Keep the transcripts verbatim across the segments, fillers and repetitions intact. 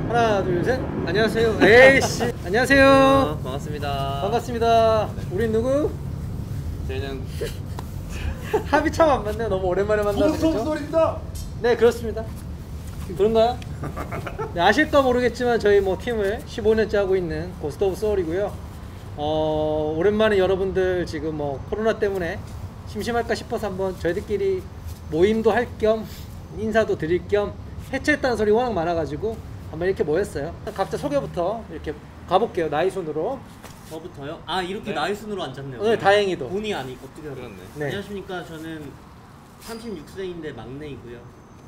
하나 둘 셋. 안녕하세요. 에이씨. 안녕하세요. 어, 반갑습니다. 반갑습니다. 네. 우린 누구? 저희는 합이 참 안 맞네. 너무 오랜만에 만나서. 고스톱소울입니다. 네, 그렇습니다. 그런가요? 네, 아실까 모르겠지만 저희 뭐 팀을 십오 년째 하고 있는 고스트 오브 소울이고요. 어, 오랜만에 여러분들 지금 뭐 코로나 때문에 심심할까 싶어서 한번 저희들끼리 모임도 할 겸 인사도 드릴 겸 해체했다는 소리 워낙 많아가지고 한번 이렇게 모였어요. 각자 소개부터 이렇게 가볼게요. 나이 순으로. 저부터요? 아 이렇게 네. 나이 순으로 앉았네요. 오늘 다행히도. 본이 아니 어떻게 알아? 그렇네. 네. 안녕하십니까. 저는 삼십육 세인데 막내이고요.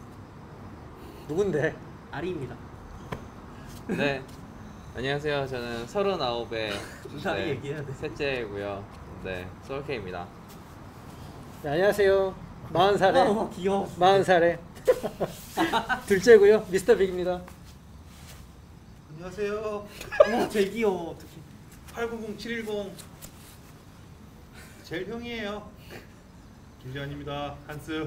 누군데? 아리입니다. 네. 안녕하세요. 저는 서른아홉의 나이 얘기해야 돼. 셋째고요. 네, 소울케입니다. 네, 안녕하세요. 마흔 살에 어, 귀여워. 마흔 살에 둘째고요. 미스터 빅입니다. 안녕하세요. 어머 되게 귀여워. 어떡해. 팔구공 칠일공 제일 형이에요. 김재환입니다. 한스.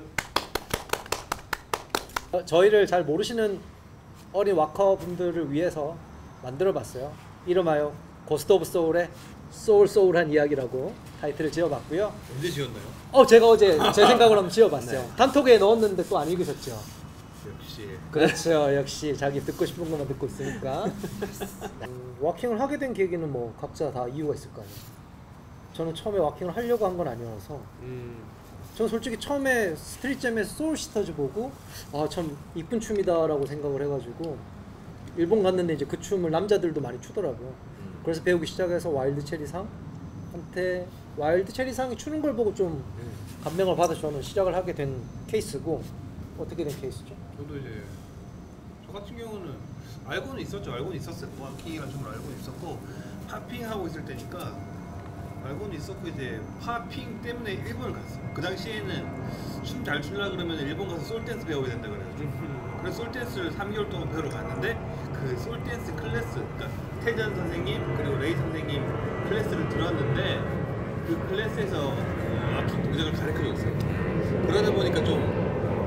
어, 저희를 잘 모르시는 어린 와커 분들을 위해서 만들어봤어요. 이름하여 고스트 오브 소울의 소울 소울한 이야기라고 타이틀을 지어봤고요. 언제 지었나요? 어 제가 어제 제 생각으로 한번 지어봤어요. 네. 단톡에 넣었는데 또 안 읽으셨죠? 역시. 그렇죠. 역시 자기 듣고 싶은 것만 듣고 있으니까. 음, 와킹을 하게 된 계기는 뭐 각자 다 이유가 있을 거 아니에요. 저는 처음에 와킹을 하려고 한 건 아니어서 음, 저는 솔직히 처음에 스트릿잼에서 소울시스터즈 보고 아 참 이쁜 춤이다라고 생각을 해가지고 일본 갔는데 이제 그 춤을 남자들도 많이 추더라고요. 음. 그래서 배우기 시작해서 와일드 체리상한테 와일드 체리상이 추는 걸 보고 좀 감명을 받아서 저는 시작을 하게 된 케이스고. 어떻게 된 케이스죠? 저도 이제 저 같은 경우는 알고는 있었죠. 알고는 있었어요. 와킹이라는 춤을 알고는 있었고 팝핑 하고 있을 때니까 알고는 있었고 이제 팝핑 때문에 일본을 갔어요. 그 당시에는 춤 잘 추려 그러면 일본 가서 솔댄스 배워야 된다 그래가지고 그래서 솔댄스를 삼 개월 동안 배우러 갔는데 그 솔댄스 클래스, 그러니까 태전 선생님 그리고 레이 선생님 클래스를 들었는데 그 클래스에서 와킹 동작을 가르쳐줬어요. 그러다 보니까 좀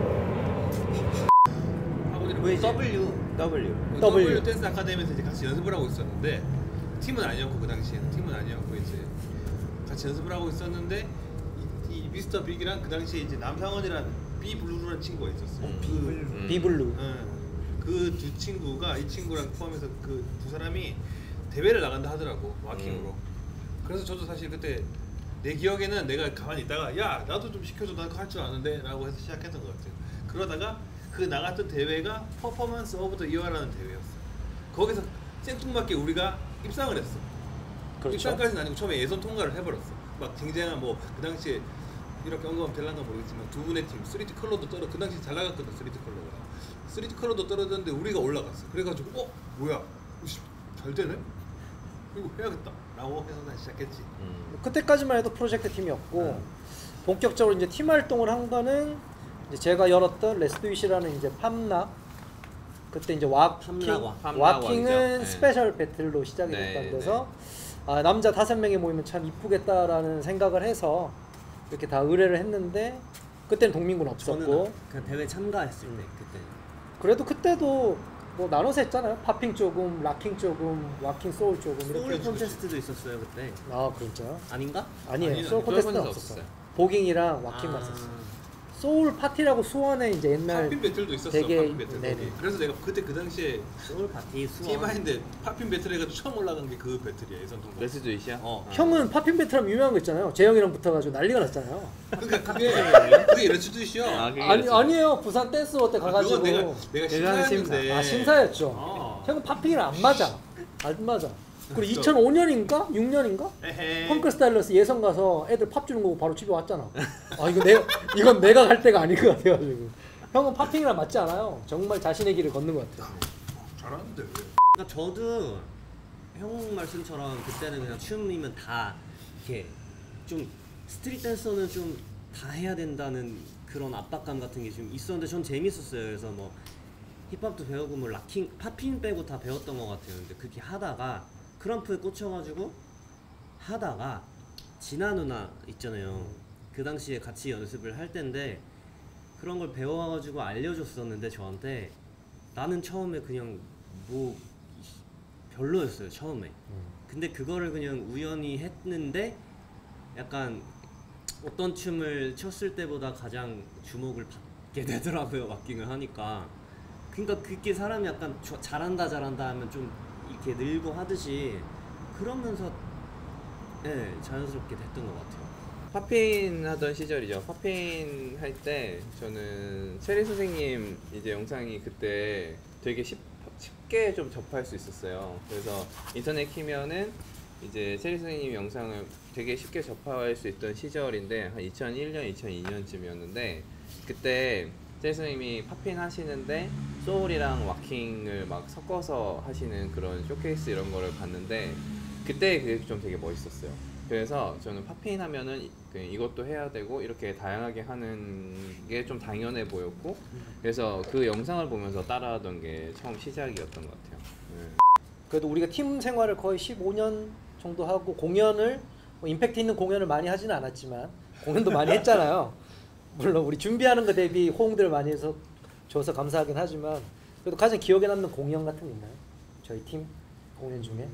왜 W? W. W. W 댄스 아카데미에서 이제 같이 연습을 하고 있었는데 팀은 아니었고 그 당시에는 팀은 아니었고 이제 같이 연습을 하고 있었는데 이, 이 미스터 빅이랑 그 당시에 이제 남상원이란 비블루라는 친구가 있었어요. 어, 그, 음. 비블루. 그 두 친구가 이 친구랑 포함해서 그 두 사람이 대회를 나간다 하더라고 와킹으로. 음. 그래서 저도 사실 그때 내 기억에는 내가 가만히 있다가 야 나도 좀 시켜줘 나 그거 할 줄 아는데 라고 해서 시작했던 것 같아요. 그러다가 그 나갔던 대회가 퍼포먼스 오브 더 이어라는 대회였어. 거기서 생뚱맞게 우리가 입상을 했어. 그렇죠. 입상까지는 아니고 처음에 예선 통과를 해버렸어. 막 쟁쟁한 뭐 그 당시에 이렇게 언급하면 될란가 모르겠지만 두 분의 팀 쓰리티 컬러도 떨어 그 당시 잘 나갔거든. 쓰리티 컬러가 쓰리티 컬러도 떨어졌는데 우리가 올라갔어. 그래가지고 어 뭐야 우씨, 잘 되네. 이거 해야겠다 라고 해서 난 시작했지. 음. 그때까지만 해도 프로젝트 팀이었고 음. 본격적으로 이제 팀 활동을 한 거는 이제 제가 열었던 레스트윗이라는 이제 팝락, 그때 이제 와킹 팝락, 팝락 와킹은 왕이죠. 네. 스페셜 배틀로 시작이 네, 됐던 데서 아, 남자 다섯 명이 모이면 참 이쁘겠다라는 생각을 해서 이렇게 다 의뢰를 했는데 그때는 동민군 없었고. 저는 그 대회 참가했을 때 그때. 그래도 그때도 뭐 나눠서 했잖아요. 팝핑 조금, 락킹 조금, 와킹 소울 조금 소울 이렇게. 콘테스트도 있었어요 그때. 아 그렇죠. 아닌가? 아니에요. 아니요, 소울 아니요. 콘테스트는 소울 없었어요. 콘테스트 보깅이랑 와킹만 아. 썼어요. 소울 파티라고 수원에 이제 옛날 팝핀 배틀도 있었어. 되게- 팝핀 배틀. 네네. 거기. 그래서 내가 그때 그 당시에 소울 파티 수원. 티바인데 팝핀 배틀 해가지고 처음 올라간 게 그 배틀이야 예선 통과. 레스주이시야? 어. 형은 팝핀 배틀하면 유명한 거 있잖아요. 재영이랑 붙어가지고 난리가 났잖아요. 그러니까 그게 그게 레츠드시야. 아, 그게 아니 레스주. 아니에요. 부산 댄스워 때 가가지고. 그건 내가 내가 내가 심사했는데. 아 심사였죠. 어. 형은 팝핑이랑 안 맞아. 안 맞아. 그리고 그렇죠. 이천오 년인가 육 년인가 에헤이. 펑크 스타일러스 예선 가서 애들 팝 주는 거 보고 바로 집에 왔잖아. 아 이거 내가 이건 내가 갈 때가 아닌 것 같아가지고. 형은 팝핑이랑 맞지 않아요. 정말 자신의 길을 걷는 것 같아요. 잘하는데. 왜? 그러니까 저도 형 말씀처럼 그때는 그냥 춤이면 다 이렇게 좀 스트릿 댄서는 좀 다 해야 된다는 그런 압박감 같은 게 좀 있었는데 전 재밌었어요. 그래서 뭐 힙합도 배우고 뭐 락킹, 팝핑 빼고 다 배웠던 것 같아요. 근데 그렇게 하다가 크럼프에 꽂혀가지고 하다가 진아 누나 있잖아요. 그 당시에 같이 연습을 할 텐데 그런 걸 배워가지고 알려줬었는데 저한테 나는 처음에 그냥 뭐 별로였어요 처음에. 근데 그거를 그냥 우연히 했는데 약간 어떤 춤을 췄을 때보다 가장 주목을 받게 되더라고요 왁킹을 하니까. 그러니까 그게 사람이 약간 저- 잘한다 잘한다 하면 좀 이렇게 늘고 하듯이 그러면서 네, 자연스럽게 됐던 것 같아요. 팝핀 하던 시절이죠. 팝핀 할 때 저는 체리 선생님 이제 영상이 그때 되게 쉽, 쉽게 좀 접할 수 있었어요. 그래서 인터넷 키면은 이제 체리 선생님 영상을 되게 쉽게 접할 수 있던 시절인데 한 이천일 년, 이천이 년쯤이었는데 그때 체리 선생님이 팝핀 하시는데 소울이랑 왁킹을 막 섞어서 하시는 그런 쇼케이스 이런 거를 봤는데 그때 그게 좀 되게 멋있었어요. 그래서 저는 팝핀 하면은 이- 그 이것도 해야 되고 이렇게 다양하게 하는 게 좀 당연해 보였고 그래서 그 영상을 보면서 따라하던 게 처음 시작이었던 것 같아요. 네. 그래도 우리가 팀 생활을 거의 십오 년 정도 하고 공연을 뭐 임팩트 있는 공연을 많이 하지는 않았지만 공연도 많이 했잖아요. 물론 우리 준비하는 거 대비 호응들을 많이 해서 줘서 감사하긴 하지만 그래도 가장 기억에 남는 공연 같은 게 있나요? 저희 팀 공연 중에?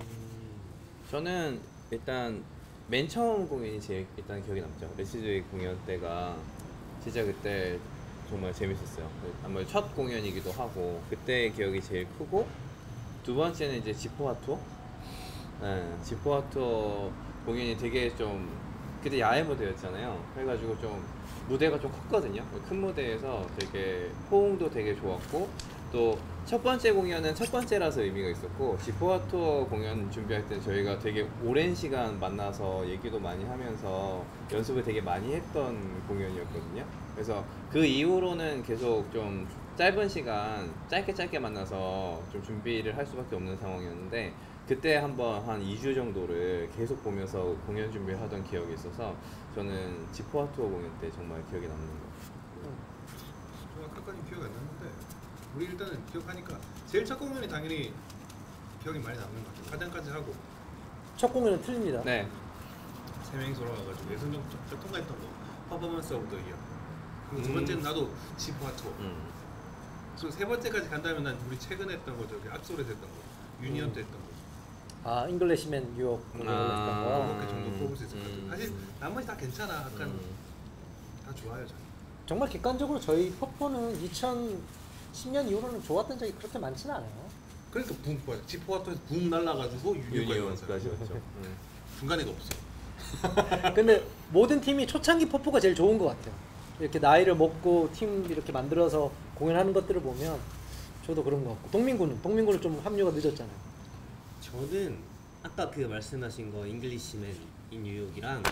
저는 일단 맨 처음 공연이 제일 일단 기억에 남죠. 레시드웨이 공연 때가 진짜 그때 정말 재밌었어요. 아무래도 첫 공연이기도 하고 그때 기억이 제일 크고 두 번째는 이제 지포화 투어. 네, 지포화 투어 공연이 되게 좀 그때 야외 무대였잖아요. 그래가지고 좀 무대가 좀 컸거든요. 큰 무대에서 되게 호응도 되게 좋았고 또 첫 번째 공연은 첫 번째라서 의미가 있었고 지포화 투어 공연 준비할 때 저희가 되게 오랜 시간 만나서 얘기도 많이 하면서 연습을 되게 많이 했던 공연이었거든요. 그래서 그 이후로는 계속 좀 짧은 시간 짧게 짧게 만나서 좀 준비를 할 수밖에 없는 상황이었는데 그때 한번 한 이 주 정도를 계속 보면서 공연 준비를 하던 기억이 있어서 저는 지포화 투어 공연 때 정말 기억에 남는 것 같아요. 저 아까까지 기억이 안 났는데 우리 일단은 기억하니까 제일 첫 공연이 당연히 기억이 많이 남는 것 같아요. 화장까지 하고 첫 공연은 틀립니다. 네. 세 명이 돌아가가지고 예선전 저 통과했던 거 퍼포먼스 오브 더 이어. 그리고 두 음. 번째는 나도 지포화 투어. 음. 그래서 세 번째까지 간다면 난 우리 최근에 했던 거 저기 앞솔에 했던 거 유니언 음. 때 했던 거 아 잉글리시맨 뉴욕 공연을 했던 거. 그렇게 정도 음. 뽑을 수 있을 것 같아요. 음. 사실 나머지 다 괜찮아. 약간 음. 다 좋아요. 저는. 정말 객관적으로 저희 퍼포는 이천십 년 이후로는 좋았던 적이 그렇게 많지는 않아요. 그러니까 붕 뭐야 지포화 투어에서 붕 날라가지고 유니언까지 왔어요. 유니온까지였죠. 음. 중간에가 없어. 근데 모든 팀이 초창기 퍼포가 제일 좋은 것 같아요. 이렇게 나이를 먹고 팀 이렇게 만들어서 공연하는 것들을 보면 저도 그런 것 같고 동민군은 동민군은 좀 합류가 늦었잖아요. 저는 아까 그 말씀하신 거 잉글리시맨 인 뉴욕이랑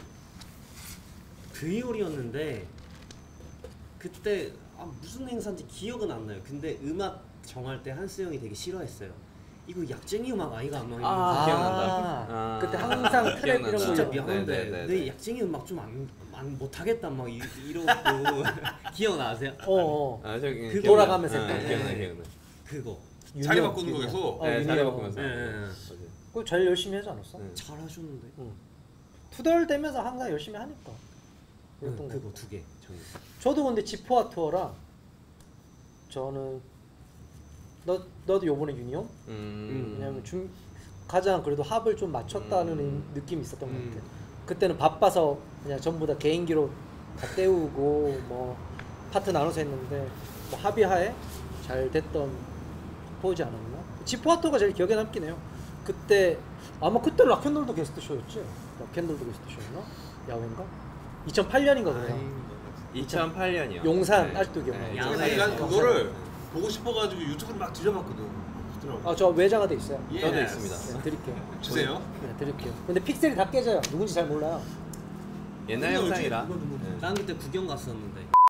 브이올이었는데 그때 아, 무슨 행사인지 기억은 안 나요. 근데 음악 정할 때 한스 형이 되게 싫어했어요. 이거 약쟁이 음악 아이가 안 나오는 아, 거 기억난다. 아. 그때 항상 트랩 이런 거 진짜 올려- 미안한데 네, 네, 네, 내 네. 약쟁이 음악 좀 안 못하겠다 막 이, 이러고 기억나세요? 어, 어. 아 저기 그 기억나. 돌아가면서 아, 했던 거. 기억나 네. 기억나. 그거 자리 유니언, 바꾸는 유니언. 거에서? 어, 네, 유니언. 자리 바꾸면서. 네, 네, 네. 맞아요. 그거 제일 열심히 하지 않았어? 네. 잘하셨는데 응. 투덜대면서 항상 열심히 하니까. 응, 그랬던 거. 그거 두 개 저는 저도 근데 지포아 투어랑 저는 너 너도 요번에 유니온? 음. 왜냐면 중 가장 그래도 합을 좀 맞췄다는 음. 느낌이 있었던 것 음. 같아. 그때는 바빠서 그냥 전부 다 개인기로 다 때우고 뭐 파트 나눠서 했는데 뭐 합의하에 잘 됐던 포즈 않았나? 지포아 투어가 제일 기억에 남긴 해요. 그때 아마 그때 락앤롤도 게스트 쇼였지? 락앤롤도 게스트 쇼였나? 야외인가? 이천팔 년인가 그래요. 이천팔 년이요. 용산 아직도 기억나요. 네, 양산에서. 아니, 난 용산에서. 그거를 보고 싶어가지고 유튜브를 막 뒤져봤거든. 없더라고. 아, 저 외장화 돼 있어요. 예. 저도 Yes. 있습니다. 네, 드릴게요. 주세요. 네, 드릴게요. 근데 픽셀이 다 깨져요. 누군지 잘 몰라요. 옛날 이거 영상이라. 이거 누구- 네. 난 그때 구경 갔었는데